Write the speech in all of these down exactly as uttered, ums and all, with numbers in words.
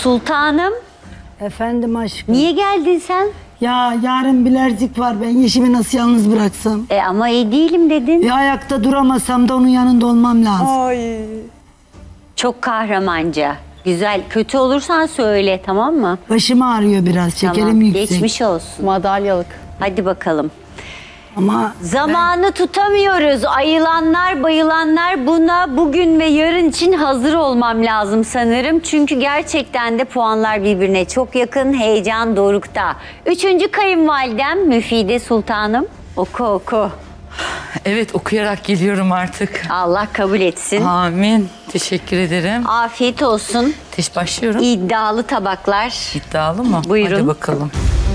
Sultanım. Efendim aşkım. Niye geldin sen? Ya yarın bilezik var, ben Yeşim'i nasıl yalnız bıraksam? E ama iyi değilim dedin. Bir ayakta duramasam da onun yanında olmam lazım. Ay. Çok kahramanca. Güzel. Kötü olursan söyle, tamam mı? Başım ağrıyor biraz, şekerim Tamam. yüksek. Geçmiş olsun. Madalyalık. Hadi bakalım. Ama Zamanı tutamıyoruz. Ayılanlar, bayılanlar, buna bugün ve yarın için hazır olmam lazım sanırım. Çünkü gerçekten de puanlar birbirine çok yakın. Heyecan dorukta. Üçüncü kayınvalidem Müfide Sultanım. Oku oku. Evet, okuyarak geliyorum artık. Allah kabul etsin. Amin. Teşekkür ederim. Afiyet olsun. Teş başlıyorum. İddialı tabaklar. İddialı mı? Buyurun. Hadi bakalım.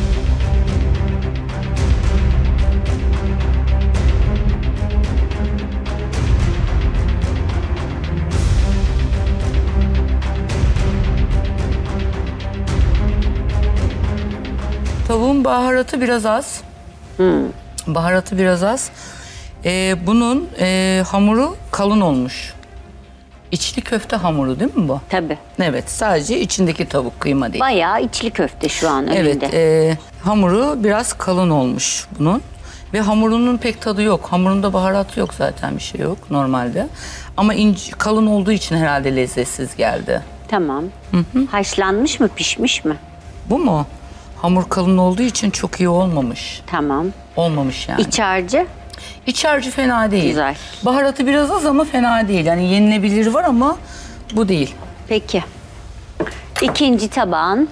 Tavuğun baharatı biraz az. Hmm. Baharatı biraz az. Ee, bunun e, hamuru kalın olmuş. İçli köfte hamuru değil mi bu? Tabii. Evet, sadece içindeki tavuk, kıyma değil. Bayağı içli köfte şu an önünde. Evet, e, hamuru biraz kalın olmuş bunun. Ve hamurunun pek tadı yok. Hamurunda baharat yok zaten, bir şey yok normalde. Ama ince, kalın olduğu için herhalde lezzetsiz geldi. Tamam. Hı hı. Haşlanmış mı, pişmiş mi? Bu mu? Hamur kalın olduğu için çok iyi olmamış. Tamam. Olmamış yani. İç harcı? İç harcı fena değil. Güzel. Baharatı biraz az ama fena değil. Yani yenilebilir var ama bu değil. Peki. İkinci tabağın.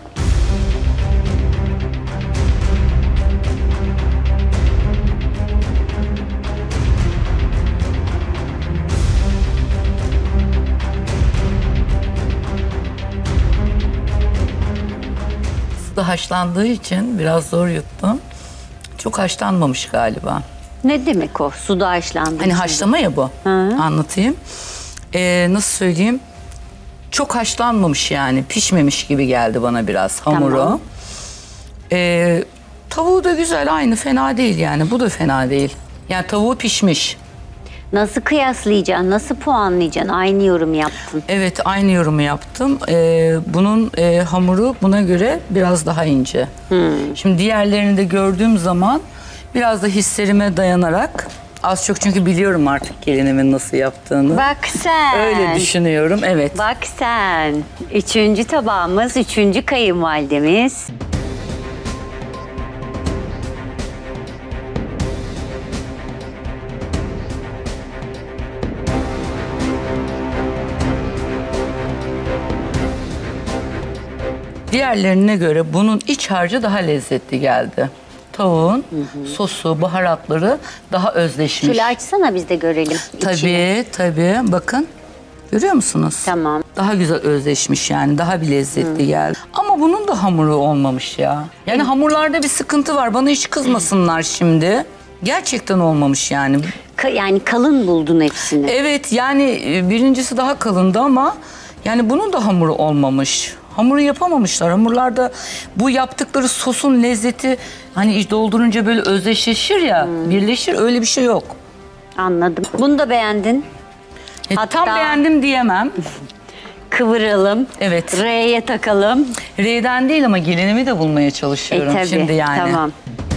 Suda haşlandığı için biraz zor yuttum. Çok haşlanmamış galiba. Ne demek o? Suda haşlandı. Hani haşlama ya bu. Hı. Anlatayım. Ee, nasıl söyleyeyim? Çok haşlanmamış yani. Pişmemiş gibi geldi bana biraz hamuru. Tamam. Ee, tavuğu da güzel, aynı, fena değil yani. Bu da fena değil. Yani tavuğu pişmiş. Nasıl kıyaslayacaksın? Nasıl puanlayacaksın? Aynı yorum yaptın. Evet, aynı yorumu yaptım. Ee, bunun e, hamuru buna göre biraz daha ince. Hmm. Şimdi diğerlerini de gördüğüm zaman biraz da hislerime dayanarak, az çok çünkü biliyorum artık gelinimin nasıl yaptığını. Bak sen. Öyle düşünüyorum, evet. Bak sen. Üçüncü tabağımız, üçüncü kayınvalidemiz. Diğerlerine göre bunun iç harcı daha lezzetli geldi. Tavuğun hı hı. sosu, baharatları daha özleşmiş. Şöyle açsana biz de görelim. Tabii, içini. tabii. Bakın. Görüyor musunuz? Tamam. Daha güzel özleşmiş yani. Daha bir lezzetli hı. geldi. Ama bunun da hamuru olmamış ya. Yani hı. hamurlarda bir sıkıntı var. Bana hiç kızmasınlar şimdi. Gerçekten olmamış yani. Ka yani kalın buldun hepsini. Evet, yani birincisi daha kalındı ama yani bunun da hamuru olmamış. Hamuru yapamamışlar. Hamurlarda bu yaptıkları sosun lezzeti hani doldurunca böyle özdeşleşir ya, hmm. birleşir, öyle bir şey yok. Anladım. Bunu da beğendin. E, Hatta tam beğendim diyemem. Kıvıralım. Evet. R'ye takalım. R'den değil ama gelinimi de bulmaya çalışıyorum e, tabii. şimdi yani. Tamam.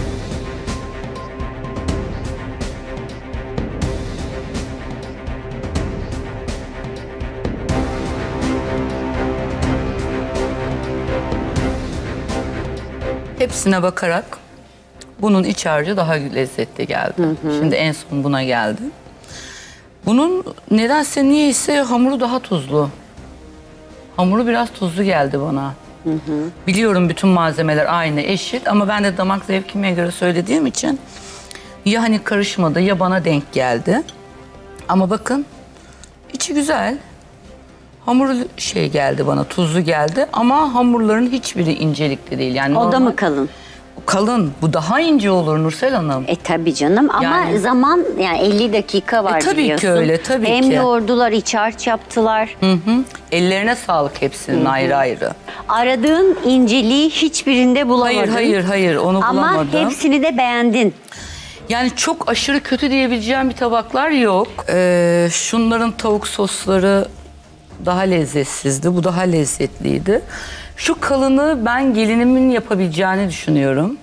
Hepsine bakarak bunun iç harcı daha lezzetli geldi. Hı hı. Şimdi en son buna geldi. Bunun nedense niyeyse hamuru daha tuzlu. Hamuru biraz tuzlu geldi bana. Hı hı. Biliyorum bütün malzemeler aynı, eşit ama ben de damak zevkime göre söylediğim için ya hani karışmadı ya bana denk geldi. Ama bakın içi güzel. Hamuru şey geldi bana, tuzlu geldi ama hamurların hiçbiri incelikli değil. Yani o normal, da mı kalın? Kalın. Bu daha ince olur Nursel Hanım. E tabii canım ama yani, zaman yani elli dakika var e, tabii biliyorsun. ki öyle, tabii Hem ki. Hem yoğurdular, iç harç yaptılar. Hı hı. Ellerine sağlık hepsinin, hı hı. ayrı ayrı. Aradığın inceliği hiçbirinde bulamadın. Hayır, hayır, hayır. Onu ama bulamadım. Ama hepsini de beğendin. Yani çok aşırı kötü diyebileceğim bir tabaklar yok. Ee, şunların tavuk sosları daha lezzetsizdi. Bu daha lezzetliydi. Şu kalını ben gelinimin yapabileceğini düşünüyorum.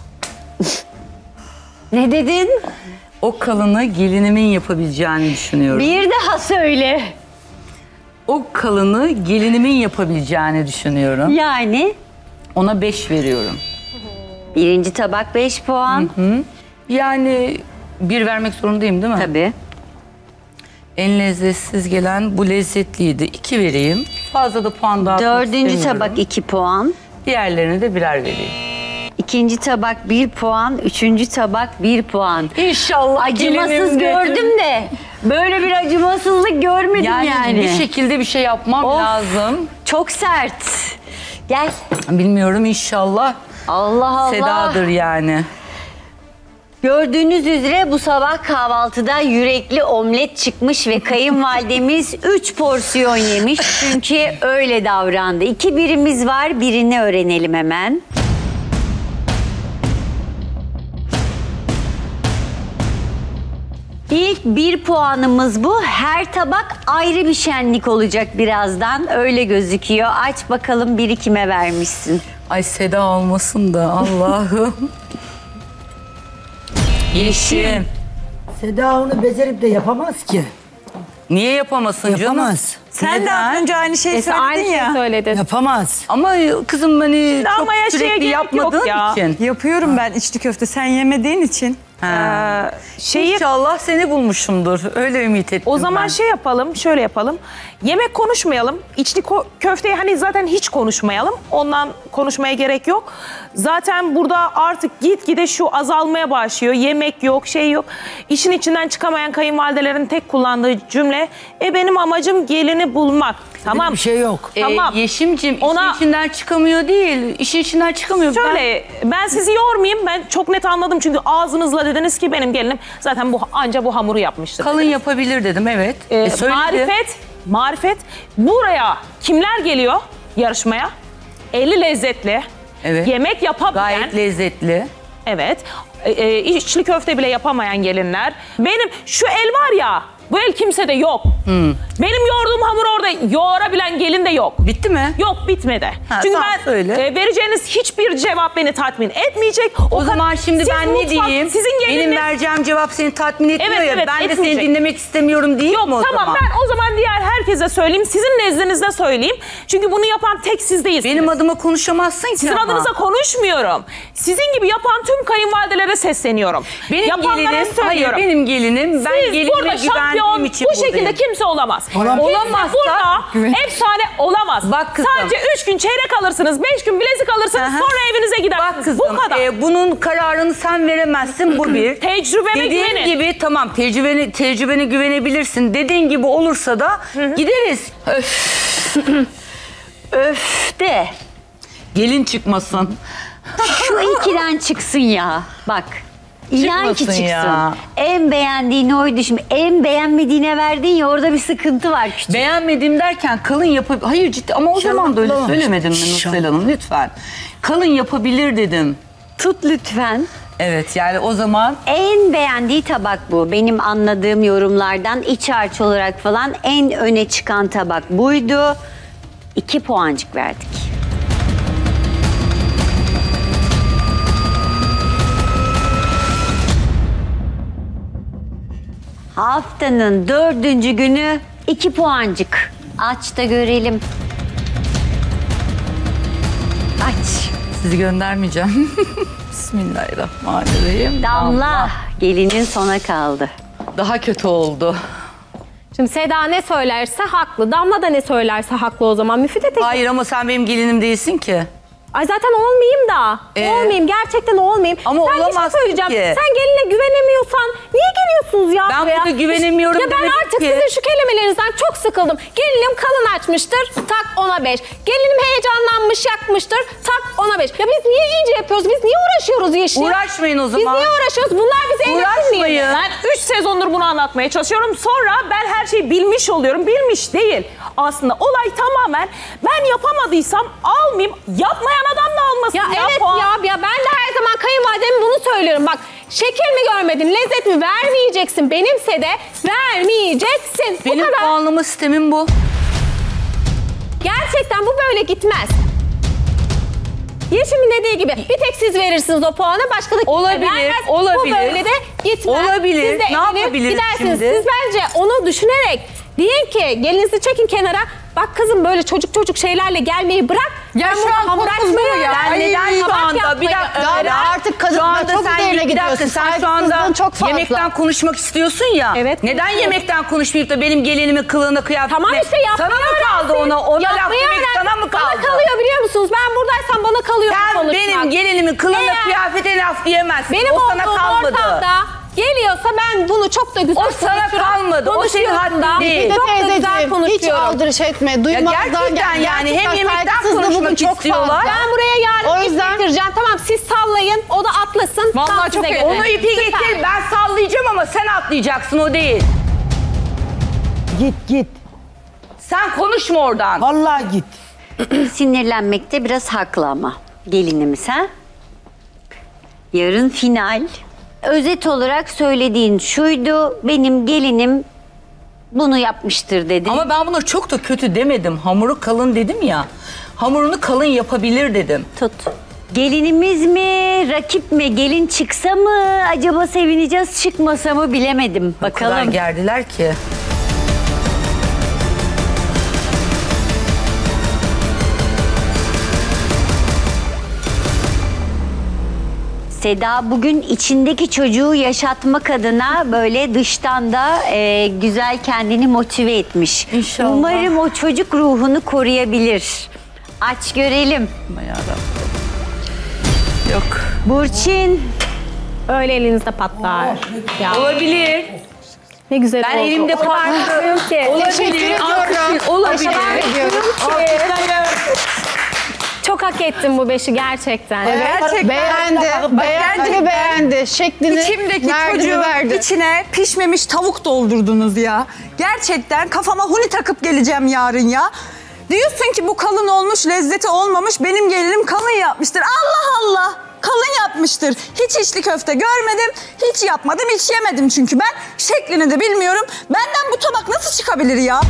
Ne dedin? O kalını gelinimin yapabileceğini düşünüyorum. Bir daha söyle. O kalını gelinimin yapabileceğini düşünüyorum. Yani? Ona beş veriyorum. Birinci tabak beş puan. Hı. Yani bir vermek zorundayım değil mi? Tabii. En lezzetsiz gelen bu lezzetliydi. İki vereyim. Fazla da puan dağıtmak Dördüncü istemiyorum. tabak iki puan. Diğerlerine de birer vereyim. İkinci tabak bir puan. Üçüncü tabak bir puan. İnşallah Acımasız gördüm de böyle bir acımasızlık görmedim yani. yani. bir şekilde bir şey yapmam Of. lazım. Çok sert. Gel. Bilmiyorum, inşallah Allah Allah. Seda'dır yani. Gördüğünüz üzere bu sabah kahvaltıda yürekli omlet çıkmış ve kayınvalidemiz üç porsiyon yemiş. Çünkü öyle davrandı. İki birimiz var, birini öğrenelim hemen. İlk bir puanımız bu. Her tabak ayrı bir şenlik olacak birazdan. Öyle gözüküyor. Aç bakalım biri kime vermişsin. Ay Seda olmasın da Allah'ım. Yeşim. Seda onu becerip de yapamaz ki. Niye yapamasın canım? Yapamaz. Sen de Neden? az önce aynı şeyi Neyse, söyledin aynı ya. şeyi söyledin. Yapamaz. Ama kızım hani çok Ama ya şeye sürekli gerek yapmadığın yok ya. için. Yapıyorum ben içli köfte. Sen yemediğin için. Ha. Ee, şeyi İnşallah seni bulmuşumdur. Öyle ümit ettim o zaman ben. şey yapalım, şöyle yapalım. Yemek konuşmayalım. İçli ko- köfteyi hani zaten hiç konuşmayalım. Ondan konuşmaya gerek yok. Zaten burada artık gitgide şu azalmaya başlıyor. Yemek yok, şey yok. İşin içinden çıkamayan kayınvalidelerin tek kullandığı cümle, e benim amacım gelini bulmak. Tamam. Bir şey yok. Ee, Tamam. Yeşim'cim Ona- işin içinden çıkamıyor değil. İşin içinden çıkamıyor. Şöyle ben sizi yormayayım. Ben çok net anladım çünkü ağzınızla dediniz ki benim gelinim zaten bu anca bu hamuru yapmıştır. Ben kalın yapabilir dedim, evet. Ee, E, söyledi. marifet, marifet. Buraya kimler geliyor yarışmaya? Eli lezzetli. Evet. Yemek yapabilen. Gayet lezzetli. Evet. E, e, içli köfte bile yapamayan gelinler. Benim şu el var ya, bu el kimsede yok. Hmm. Benim yoğurduğum hamur orada yoğurabilen gelin de yok. Bitti mi? Yok, bitmedi. Ha, Çünkü tamam, ben söyle. e, vereceğiniz hiçbir cevap beni tatmin etmeyecek. O, kadar- zaman şimdi Siz ben ne mutfak- diyeyim? Sizin Benim gelininiz... vereceğim cevap seni tatmin etmiyor Evet, ya. evet, ben de etmeyecek. seni dinlemek istemiyorum değil Yok mi o tamam, zaman? ben o zaman diğer herkese söyleyeyim. Sizin nezdinizde söyleyeyim. Çünkü bunu yapan tek siz değilsiniz. Benim adıma konuşamazsın ki Sizin ama. adınıza konuşmuyorum. Sizin gibi yapan tüm kayınvalidelere sesleniyorum. Benim Yapanlara gelinim, hayır söylüyorum. benim gelinim. Ben Siz gelinime burada güvendiğim şampiyon, için bu şekilde buradayım. kimse olamaz. Olamaz. Kimse Olamazsa- burada efsane olamaz. Bak kızım. Sadece üç gün çeyrek alırsınız, beş gün bilezik alırsınız, Aha. sonra evinize gidersiniz. Bak kızım, Bu kadar. e, bunun kararını sen veremezsin, bu bir. Tecrübeme Dediğin güvenin. gibi tamam, tecrübene, tecrübene güvenebilirsin. Dediğin gibi olursa da gideriz. Öf, Öf de. gelin çıkmasın. Şu ikiden çıksın ya. Bak. İnan ki Çıkmasın çıksın. ya. En beğendiğini oydu şimdi. En beğenmediğine verdin ya, orada bir sıkıntı var küçük. Beğenmedim derken kalın yapabilir. Hayır ciddi ama o İnşallah zaman da öyle bulamamış. söylemedim mi İnşallah. Nursel Hanım, lütfen. Kalın yapabilir dedim. Tut lütfen. Evet, yani o zaman En beğendiği tabak bu. Benim anladığım yorumlardan iç harç olarak falan en öne çıkan tabak buydu. İki puancık verdik. Haftanın dördüncü günü iki puancık. Aç da görelim. Aç. sizi göndermeyeceğim. Bismillahirrahmanirrahim. Damla. Gelinin sona kaldı. Daha kötü oldu. Şimdi Seda ne söylerse haklı. Damla da ne söylerse haklı o zaman. Müfide tek... Hayır ama sen benim gelinim değilsin ki. Ay zaten olmayayım da. Ee? Olmayayım. Gerçekten olmayayım. Ama Sen bir şey olamazsın söyleyeceğim. ki. Sen geline güvenemiyorsan niye geliyorsunuz ya Ben buraya? burada güvenemiyorum Ya ben demedim artık ki. sizin şu kelimelerinizden çok sıkıldım. Gelinim kalın açmıştır. Tak ona beş. Gelinim heyecanlanmış yakmıştır. Tak ona beş. Ya biz niye iyice yapıyoruz? Biz niye uğraşıyoruz yeşil? Uğraşmayın o Biz zaman. niye uğraşıyoruz? Bunlar bizi eğletin diye. Uğraşmayın. Ben üç sezondur bunu anlatmaya çalışıyorum. Sonra ben her şeyi bilmiş oluyorum. Bilmiş değil. Aslında olay tamamen ben yapamadıysam almayayım. Yapmayan adam da almasın. Ya, evet puan. ya, ya ben de her zaman kayınvalideme bunu söylüyorum. Bak şekil mi görmedin, lezzet mi vermeyeceksin. Benimse de vermeyeceksin. Bu Benim kadar. puanlama sistemim bu. Gerçekten bu böyle gitmez. Yeşim'in dediği gibi bir tek siz verirsiniz o puanı, başka da kimse Olabilir, vermez. olabilir. Bu böyle de gitmez. Olabilir. Siz de Ne evlenir, yapabiliriz gidersiniz. şimdi? Siz bence onu düşünerek deyin ki gelinizi çekin kenara. Bak kızım böyle çocuk çocuk şeylerle gelmeyi bırak. Ya Ben şu burada an hamur korkutma açmayı ya. öğrendim. Ay, Neden şu Tabak anda bir yapmayı dakika öğrendim. Ya artık kadın şu anda çok sen üzerine bir dakika gidiyorsun. sen şu anda Saygısızlığın çok fazla. yemekten konuşmak istiyorsun ya. Evet. Neden yemekten konuşmayıp da benim gelinimin kılığına kıyafetine? Tamam işte yapmayı Sana mı kaldı öğrensin. ona? Ona laf Yapmayı demek öğrensin. sana mı kaldı? Bana kalıyor biliyor musunuz? Ben buradaysam bana kalıyor bu Sen konuşmak. benim gelinimin kılığına Eğer kıyafetine laf diyemezsin. Benim o sana olduğum kalmadı. ortamda geliyorsa ben bunu çok da güzel O sana konuşurum. kalmadı. O senin Konuşuyorum da. haddin değil. Çok da güzel Teyzeciğim hiç konuşuyorum. aldırış etme. Ya Duymazdan gerçekten gel. yani hem Gerçekten yemekten saygısızlığı bugün konuşmak çok istiyorlar. fazla. Ben buraya yarın O ip yüzden- getireceğim. Tamam siz sallayın. O da atlasın. Vallahi tam çok size iyi. göre. Onu ipi Süper. getir ben sallayacağım ama sen atlayacaksın o değil. Git git. Sen konuşma oradan. Vallahi git. Sinirlenmekte biraz haklı ama gelinimiz ha. Yarın final. Özet olarak söylediğin şuydu. Benim gelinim bunu yapmıştır dedi. Ama ben buna çok da kötü demedim. Hamuru kalın dedim ya. Hamurunu kalın yapabilir dedim. Tut. Gelinimiz mi, rakip mi? Gelin çıksa mı? Acaba sevineceğiz, çıkmasa mı bilemedim. O kadar Bakalım. gerdiler ki. Seda bugün içindeki çocuğu yaşatmak adına böyle dıştan da e, güzel kendini motive etmiş. İnşallah. Umarım o çocuk ruhunu koruyabilir. Aç görelim. Aman yarabbim. Yok. Burçin. Öyle elinizde patlar. Ya, Olabilir. ne güzel Ben oldu. elimde O kadar farklı. mutluyum ki. Teşekkür ediyorum. Alkışın, olabilir. Çok hak ettim bu beşi gerçekten. Evet, beğendi. Beğendi ve beğendi. Şeklini İçimdeki verdi mi çocuğun verdi. içine pişmemiş tavuk doldurdunuz ya. Gerçekten kafama huni takıp geleceğim yarın ya. Diyorsun ki bu kalın olmuş, lezzeti olmamış. Benim gelinim kalın yapmıştır. Allah Allah! Kalın yapmıştır. Hiç içli köfte görmedim. Hiç yapmadım, hiç yemedim çünkü ben. Şeklini de bilmiyorum. Benden bu tabak nasıl çıkabilir ya?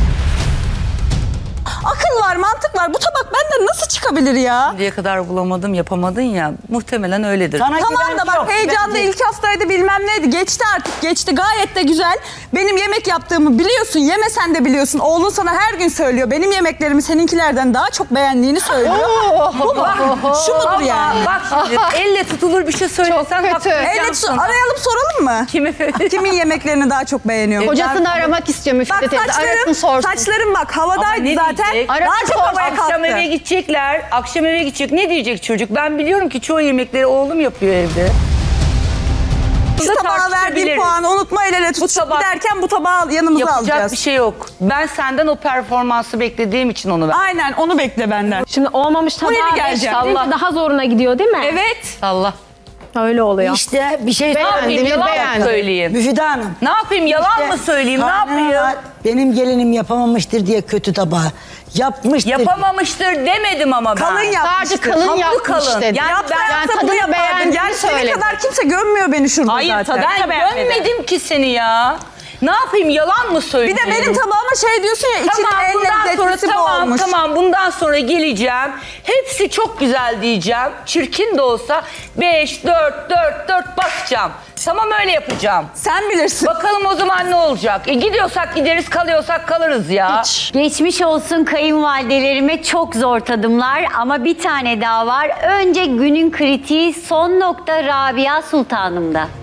Akıl var, mantık var. Bu tabak benden nasıl çıkabilir ya? Diye kadar bulamadım, yapamadın ya. Muhtemelen öyledir. Sana Tamam güven da bak yok. heyecanlı Güven- ilk haftaydı bilmem neydi. Geçti artık geçti gayet de güzel. Benim yemek yaptığımı biliyorsun, yemesen de biliyorsun. Oğlun sana her gün söylüyor. Benim yemeklerimi seninkilerden daha çok beğendiğini söylüyor. Bu mu? Şu mudur Ama yani? bak şimdi elle tutulur bir şey söylesen kötü. hakikaten Evet, yansın. arayalım soralım mı? Kimi? Kimin yemeklerini daha çok beğeniyor? Kocasını aramak istiyor Müfide Bak teyze. Arasın saçlarım, sorsun. saçlarım bak Ama havadaydı ne zaten. diyecek? Daha Arasın çok havaya Akşam kalktı. eve gidecekler. Akşam eve gidecek. Ne diyecek çocuk? Ben biliyorum ki çoğu yemekleri oğlum yapıyor evde. Şu Burada tabağa verdiğim tartışabiliriz. puanı unutma el ele tutuşup tabak- giderken bu tabağı yanımıza Yapacak alacağız. bir şey yok. Ben senden o performansı beklediğim için onu ver. Aynen onu bekle benden. Şimdi olmamış tabağa Buraya beş geleceğim. deyince Allah. daha zoruna gidiyor değil mi? Evet. Allah. Öyle oluyor. İşte bir şey Ne yapayım? Beğendim, Yalan mı beğendim. söyleyeyim? Müfide Hanım. Ne yapayım? Yalan mı söyleyeyim? Ne kaynana yapayım? benim gelinim yapamamıştır diye kötü tabağı. Yapmıştır. Yapamamıştır demedim ama ben. Kalın yapmıştır. Sadece kalın Hamuru yapmış kalın. dedi. Yani Yapsa ben- yapsa yani bunu tadını yapardım. beğendiğini Yani seni söyledi. kadar kimse gömmüyor beni şurada Hayır zaten. ben görmedim ki seni ya. Ne yapayım? Yalan mı Bir söyleyeyim? de benim tabağıma şey diyorsun ya içinin Tamam en bundan sonra lezzetlisi bu tamam olmuş. tamam bundan sonra geleceğim. Hepsi çok güzel diyeceğim. Çirkin de olsa beş, dört, dört, dört basacağım. Tamam öyle yapacağım. Sen bilirsin. Bakalım o zaman ne olacak? E, gidiyorsak gideriz, kalıyorsak kalırız ya. Geçmiş olsun kayınvalidelerime, çok zor tadımlar ama bir tane daha var. Önce günün kritiği son nokta Rabia Sultanım'da.